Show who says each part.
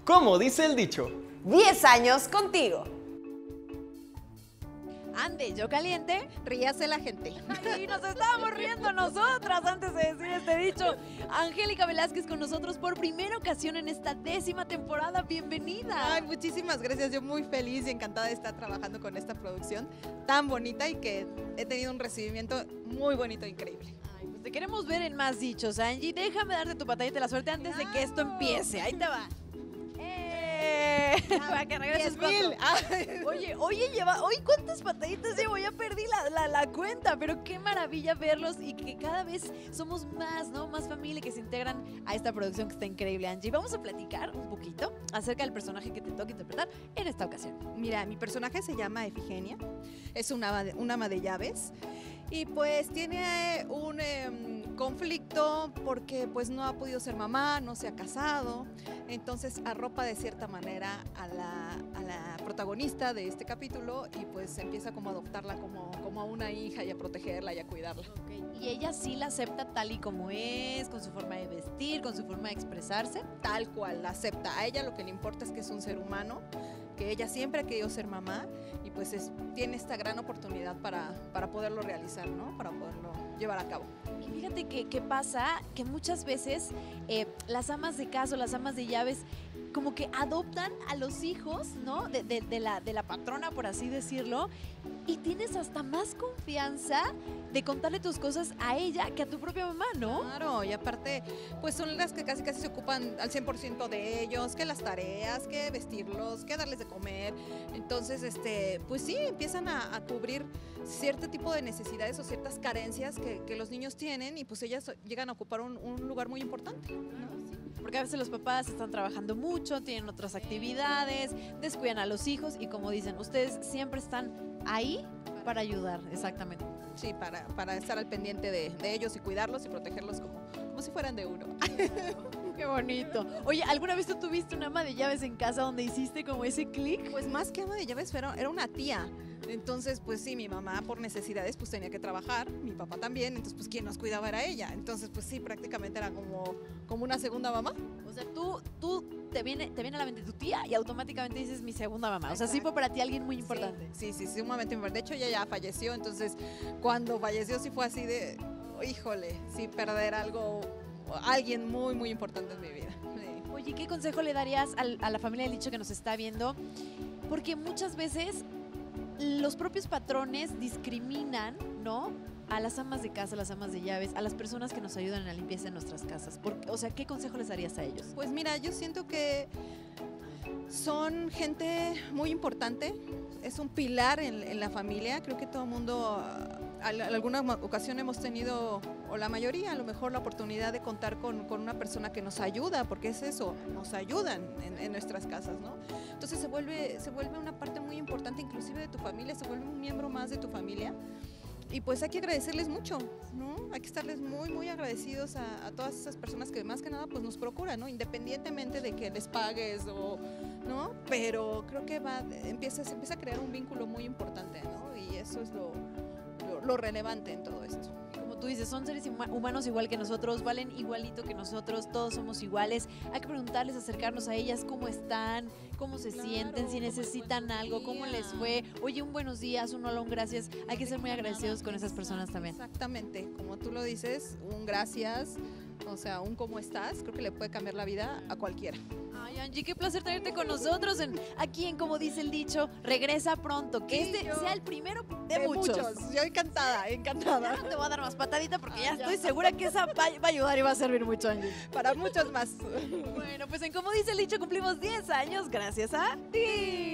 Speaker 1: Como dice el dicho,
Speaker 2: 10 años contigo.
Speaker 3: Ande, yo caliente.
Speaker 4: Ríase la gente.
Speaker 3: Y nos estábamos riendo nosotras antes de decir este dicho. Angélica Velázquez con nosotros por primera ocasión en esta 10ª temporada. Bienvenida.
Speaker 4: Ay, muchísimas gracias. Yo muy feliz y encantada de estar trabajando con esta producción tan bonita y que he tenido un recibimiento muy bonito e increíble.
Speaker 3: Ay, pues te queremos ver en más dichos, Angie. Déjame darte tu patadita de la suerte antes de que esto empiece. Ahí te va. Para que regreses
Speaker 4: 10,000.
Speaker 3: Oye, hoy ¿cuántas pataditas llevo? Ya perdí la cuenta, pero qué maravilla verlos y que cada vez somos más, ¿no? Más familia que se integran a esta producción que está increíble, Angie. Vamos a platicar un poquito acerca del personaje que te toca interpretar en esta ocasión.
Speaker 4: Mira, mi personaje se llama Efigenia, es una ama de llaves y pues tiene un conflicto porque pues no ha podido ser mamá, no se ha casado, entonces arropa de cierta manera a la protagonista de este capítulo y pues empieza como a adoptarla como a una hija y a protegerla y a cuidarla.
Speaker 3: Okay. Y ella sí la acepta tal y como es, con su forma de vestir, con su forma de expresarse.
Speaker 4: Tal cual, la acepta. A ella lo que le importa es que es un ser humano, que ella siempre ha querido ser mamá y pues tiene esta gran oportunidad para poderlo realizar, ¿no? Para poderlo llevar a cabo.
Speaker 3: Y fíjate que pasa que muchas veces las amas de casa, las amas de llaves, como que adoptan a los hijos, ¿no? De la patrona, por así decirlo, y tienes hasta más confianza de contarle tus cosas a ella que a tu propia mamá, ¿no?
Speaker 4: Claro, y aparte, pues son las que casi se ocupan al 100% de ellos, que las tareas, que vestirlos, que darles de comer. Entonces, pues sí, empiezan a cubrir cierto tipo de necesidades o ciertas carencias que los niños tienen y pues ellas llegan a ocupar un lugar muy importante, ¿no?
Speaker 3: Porque a veces los papás están trabajando mucho, tienen otras actividades, descuidan a los hijos y como dicen, ustedes siempre están ahí para ayudar, exactamente.
Speaker 4: Sí, para estar al pendiente de ellos y cuidarlos y protegerlos como si fueran de uno.
Speaker 3: Qué bonito. Oye, ¿alguna vez tú tuviste una ama de llaves en casa donde hiciste como ese clic?
Speaker 4: Pues más que ama de llaves, era una tía. Entonces, pues sí, mi mamá por necesidades pues tenía que trabajar, mi papá también, entonces pues quien nos cuidaba era ella. Entonces, pues sí, prácticamente era como una segunda mamá.
Speaker 3: O sea, tú te viene a la mente tu tía y automáticamente dices mi segunda mamá. O sea, sí fue para ti alguien muy importante.
Speaker 4: Sí, sumamente importante. De hecho, ella ya falleció, entonces cuando falleció sí fue así de, híjole, sí, perder alguien muy, muy importante en mi vida. Sí.
Speaker 3: Oye, ¿qué consejo le darías a la familia del dicho que nos está viendo? Porque muchas veces los propios patrones discriminan, ¿no? A las amas de casa, a las amas de llaves, a las personas que nos ayudan en la limpieza de nuestras casas. O sea, ¿qué consejo les darías a ellos?
Speaker 4: Pues mira, yo siento que son gente muy importante, es un pilar en la familia. Creo que todo el mundo, alguna ocasión hemos tenido, o la mayoría a lo mejor, la oportunidad de contar con una persona que nos ayuda, porque es eso, nos ayudan en nuestras casas, ¿no? Entonces se vuelve una parte muy importante inclusive de tu familia, se vuelve un miembro más de tu familia. Y pues hay que agradecerles mucho, ¿no? Hay que estarles muy, muy agradecidos a todas esas personas que más que nada pues nos procuran, ¿no? Independientemente de que les pagues o, ¿no? Pero creo que se empieza a crear un vínculo muy importante, ¿no? Y eso es lo relevante en todo esto.
Speaker 3: Tú dices, son seres humanos igual que nosotros, valen igualito que nosotros, todos somos iguales. Hay que preguntarles, acercarnos a ellas, cómo están, cómo se sienten, si necesitan algo, cómo les fue. Oye, un buenos días, un hola, un gracias. Hay que ser muy agradecidos con esas personas también.
Speaker 4: Exactamente, como tú lo dices, un gracias, o sea, un cómo estás, creo que le puede cambiar la vida a cualquiera.
Speaker 3: Ay, Angie, qué placer tenerte con nosotros aquí en Como dice el dicho, regresa pronto, que
Speaker 4: Sí,
Speaker 3: sea el primero de muchos.
Speaker 4: Yo encantada.
Speaker 3: Ya no te voy a dar más patadita porque ya estoy segura que esa va a ayudar y va a servir mucho, Angie.
Speaker 4: Para muchos más.
Speaker 3: Bueno, pues en Como dice el dicho cumplimos 10 años gracias a ti.